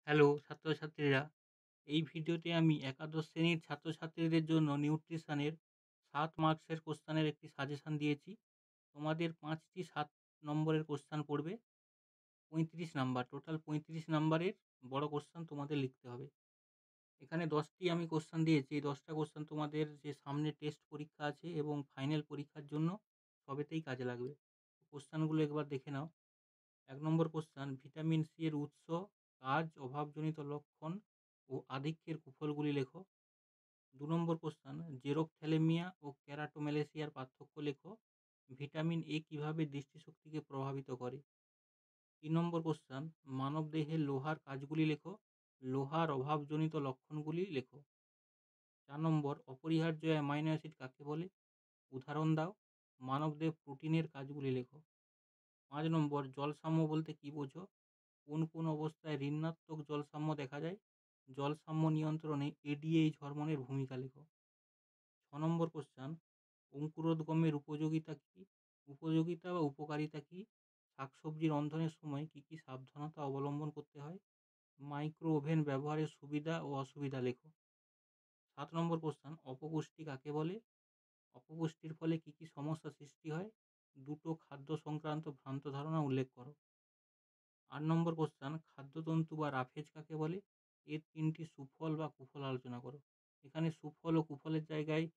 Hello ছাত্রছাত্রীরা, এই ভিডিওতে আমি একাদশ শ্রেণীর ছাত্রছাত্রীদের জন্য নিউট্রিশনের ৭ মার্কসের কোশ্চেনের একটি সাজেশন দিয়েছি। তোমাদের ৫টি ৭ নম্বরের কোশ্চেন পড়বে। ৩৫ নাম্বার, টোটাল ৩৫ নাম্বারের বড় কোশ্চেন তোমাদের লিখতে হবে। এখানে ১০টি আমি কোশ্চেন দিয়েছি। এই ১০টা কোশ্চেন তোমাদের যে সামনে টেস্ট পরীক্ষা আছে এবং ফাইনাল পরীক্ষার জন্য সবেতেই কাজে লাগবে। কোশ্চেনগুলো একবার দেখে নাও। ১ নম্বর কোশ্চেন, ভিটামিন সি এর উৎস, কাজ, অভাবজনিত লক্ষণ ও আধিক্যের কুফলগুলি লেখো। ২ নম্বর কোশ্চেন, জেরপ্থ্যালেমিয়া ও কেরাটোম্যালেসিয়ার পার্থক্য লেখো। ভিটামিন এ কিভাবে দৃষ্টিশক্তিকে প্রভাবিত করে। ৩ নম্বর কোশ্চেন, মানবদেহে লোহার কাজগুলি লেখো। লোহার অভাবজনিত লক্ষণগুলি লেখো। ৪ নম্বর, অপরিহার্য অ্যামাইনো অ্যাসিড কাকে বলে, উদাহরণ দাও। মানবদেহ প্রোটিনের কাজগুলি লেখো। ৫ নম্বর, জলসাম্য বলতে কী বোঝো। কোন কোন অবস্থায় ঋণাত্মক জলসাম্য দেখা যায়। জলসাম্য নিয়ন্ত্রণে এডিএইচ হরমোনের ভূমিকা লেখো। ৬ নম্বর কোশ্চেন, অঙ্কুরোদ্গমের উপযোগিতা কী, উপযোগিতা বা উপকারিতা কী। শাকসবজি রন্ধনের সময় কী কী সাবধানতা অবলম্বন করতে হয়। মাইক্রো ওভেন ব্যবহারের সুবিধা ও অসুবিধা লেখো। ৭ নম্বর কোশ্চেন, অপপুষ্টি কাকে বলে। অপপুষ্টির ফলে কী কী সমস্যা সৃষ্টি হয়। দুটো খাদ্য সংক্রান্ত ভ্রান্ত ধারণা উল্লেখ করো। ৮ নম্বর কোশ্চেন, খাদ্যতন্তু বা রাফেজ কাকে বলে। এর ৩টি সুফল বা কুফল আলোচনা করো। এখানে সুফল ও কুফলের জায়গায়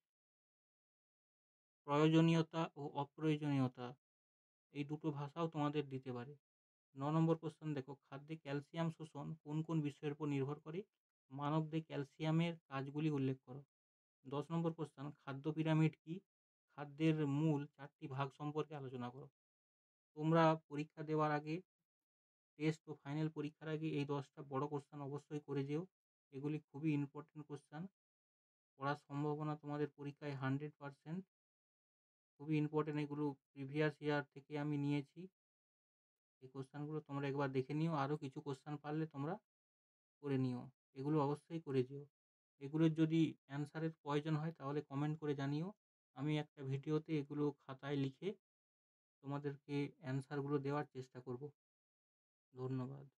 প্রয়োজনীয়তা ও অপ্রয়োজনীয়তা এই দুটো ভাষাও তোমাদের দিতে পারে। ৯ নম্বর কোশ্চেন দেখো, খাদ্যে ক্যালসিয়াম শোষণ কোন কোন বিষয়ের উপর নির্ভর করে। মানবদেহে ক্যালসিয়ামের কাজগুলি উল্লেখ করো। ১০ নম্বর কোশ্চেন, খাদ্য পিরামিড কী, খাদ্যের মূল ৪টি ভাগ সম্পর্কে আলোচনা করো। তোমরা পরীক্ষা দেওয়ার আগে, টেস্ট ও ফাইনাল পরীক্ষার আগে এই ১০টা বড় কোশ্চেন অবশ্যই করে যেও। এগুলি খুবই ইম্পর্টেন্ট কোশ্চেন। পড়ার সম্ভাবনা তোমাদের পরীক্ষায় 100%। খুবই ইম্পর্টেন্ট, এগুলো প্রিভিয়াস ইয়ার থেকে আমি নিয়েছি। এই কোশ্চেনগুলো তোমরা একবার দেখে নিও। আরও কিছু কোশ্চেন পারলে তোমরা করে নিও। এগুলো অবশ্যই করে যেও। এগুলোর যদি অ্যান্সারের প্রয়োজন হয় তাহলে কমেন্ট করে জানিও। আমি একটা ভিডিওতে এগুলো খাতায় লিখে তোমাদেরকে অ্যান্সারগুলো দেওয়ার চেষ্টা করব। ধন্যবাদ।